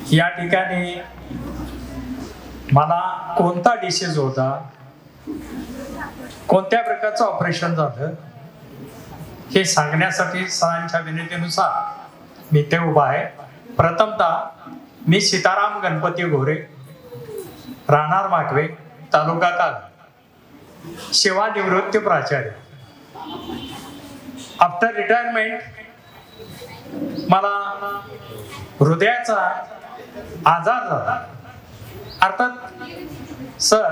या ठिकाणी मला कोणता डिसीज होता, कोणत्या प्रकारचं ऑपरेशन झालं हे सांगण्यासाठी सरांच्या विनंतीनुसार मी ते उभा आहे. प्रथमतः मी सीताराम गणपती गोरे, राहणार माकवे, तालुका काल, सेवानिवृत्त प्राचार्य. आफ्टर रिटायरमेंट मला हृदयाचा आजार झाला. अर्थात सर,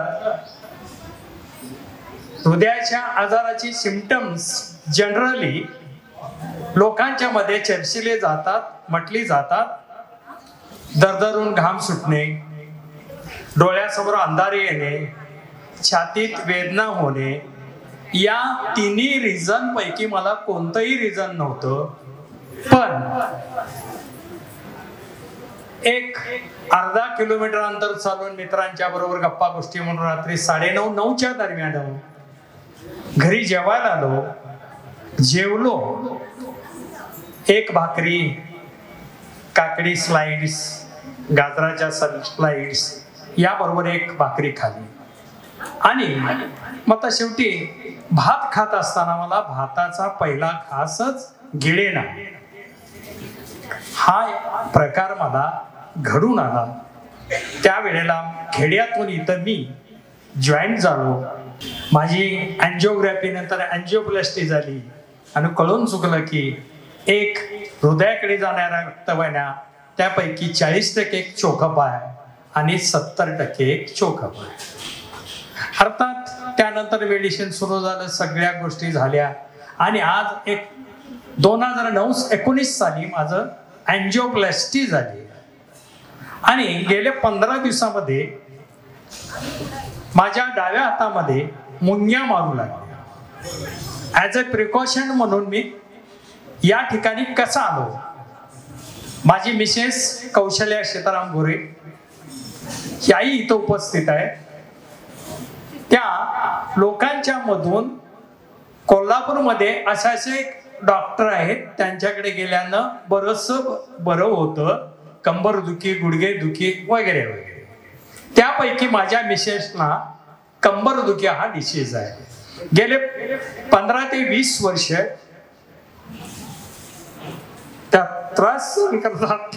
हृदयाच्या आजाराची सिम्पटम्स जनरली लोकांच्या मध्ये चर्चिले जातात, म्हटली जातात. दरदरून घाम सुटणे, डोळ्यासमोर अंधारे येणे, छातीत वेदना होणे, या तिन्ही रिझन पैकी मला कोणतंही रिझन नव्हतं. पण एक अर्धा किलोमीटर अंतर चालून मित्रांच्या बरोबर गप्पा गोष्टी म्हणून रात्री 9:30-9च्या दरम्यान घरी जेवायला आलो. जेवलो, एक भाकरी, काकडी स्लाइड्स, गाजराच्या स्लाइड्स याबरोबर एक भाकरी खाली. आणि मग शेवटी भात खात असताना मला भाताचा पहिला घासच गिळेना. हा प्रकार मला घडून आला. त्यावेळेला खेड्यातून इथं मी जॉईन झालो. माझी अँजिओग्राफी नंतर अँजिओप्लास्टी झाली आणि कळून चुकलं की एक हृदयाकडे जाणाऱ्या रक्तवाहिन्या त्यापैकी 40% एक चोकअप आहे आणि 70% एक चोकअप आहे. अर्थात त्यानंतर मेडिसिन सुरू झालं, सगळ्या गोष्टी झाल्या आणि आज 2019 साली माझं अँजिओप्लास्टी झाली आणि गेल्या 15 दिवसामध्ये माझ्या डाव्या हातामध्ये मुंग्या मारू लागल्या. ॲज अ प्रिकॉशन म्हणून मी या ठिकाणी कसा आलो. माझी मिसेस कौशल्या सीताराम गोरे याही इथं उपस्थित आहे. त्या लोकांच्या मधून कोल्हापूरमध्ये असे डॉक्टर आहेत, त्यांच्याकडे गेल्यानं बरंचसं बरं होतं, कंबर दुखी, गुडघे दुखी वगैरे वगैरे. त्यापैकी माझ्या मिसेसना कंबर दुखी हा डिसीज आहे. गेले 15 ते 20 वर्ष त्या त्रास करतात.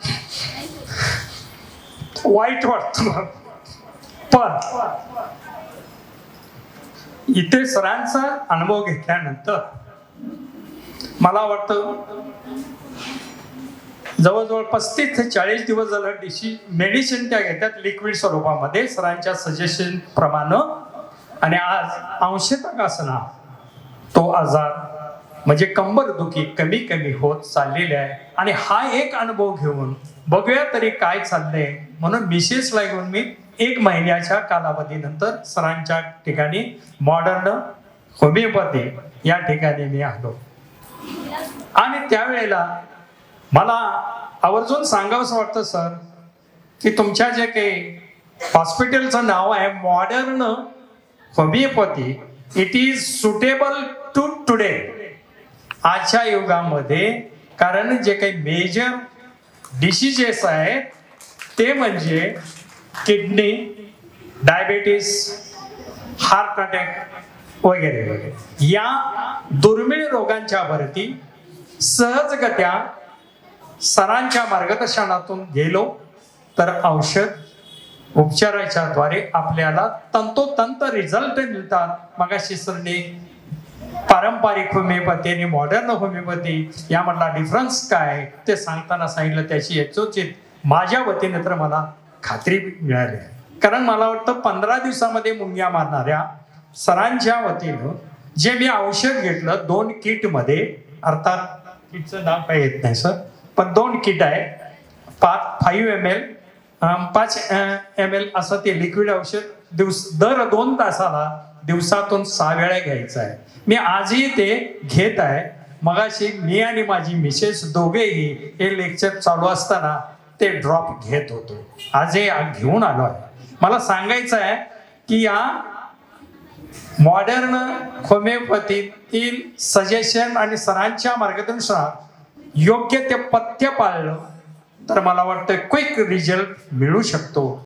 वाईट वाटतं. पण इथे सरांचा अनुभव घेतल्यानंतर मला वाटतं जवळजवळ 35 ते 40 दिवस झालं मेडिसिन त्या घेतात लिक्विड स्वरूपामध्ये सरांच्या सजेशन प्रमाणे. आणि आज अंशतः का असना तो आजार म्हणजे कंबर दुखी कमी कमी होत चाललेली आहे. आणि हा एक अनुभव घेऊन बघूया तरी काय चाललंय म्हणून मिसेसला घेऊन मी 1 महिन्याच्या कालावधीनंतर सरांच्या ठिकाणी मॉडर्न होमिओपॅथी या ठिकाणी मी आलो. आणि त्यावेळेला मला आवर्जून सांगावंसं वाटतं सर की तुमच्या जे काही हॉस्पिटलचं नाव आहे modern homeopathy, it is suitable to today, आजच्या युगामध्ये. कारण जे काही मेजर डिसीजेस आहेत ते म्हणजे किडनी, डायबिटीस, हार्ट अटॅक वगैरे वगैरे या दुर्मिळ रोगांच्या वरती सहजगत्या सरांच्या मार्गदर्शनातून गेलो तर औषध उपचाराच्या द्वारे आपल्याला तंतोतंत रिझल्ट मिळतात. मगाशी सरने पारंपरिक होमिओपॅथी आणि मॉडर्न होमिओपॅथी यामधला डिफरन्स काय ते सांगताना सांगितलं. त्याची यथोचित माझ्या वतीने तर मला खात्री मिळाली आहे. कारण मला वाटतं 15 दिवसामध्ये मुंग्या मारणाऱ्या सरांच्या वतीनं जे मी औषध घेतलं 2 किटमध्ये, अर्थात किटचं नाव काही येत नाही सर, पण 2 किट आहे. 5 ml 5 ml असं ते लिक्विड औषध दर 2 तासाला दिवसातून 6 वेळा घ्यायचं आहे. मी आजही ते घेत आहे. मगाशी मी आणि माझी मिसेस दोघेही हे लेक्चर चालू असताना ते ड्रॉप घेत होतो. आजही घेऊन आलो आहे. मला सांगायचं आहे की या मॉडर्न होमिओपॅथीतील सजेशन आणि सरांच्या मार्गदर्शनात योग्य ते पथ्य पाळलं तर मला वाटतं क्विक रिझल्ट मिळू शकतो.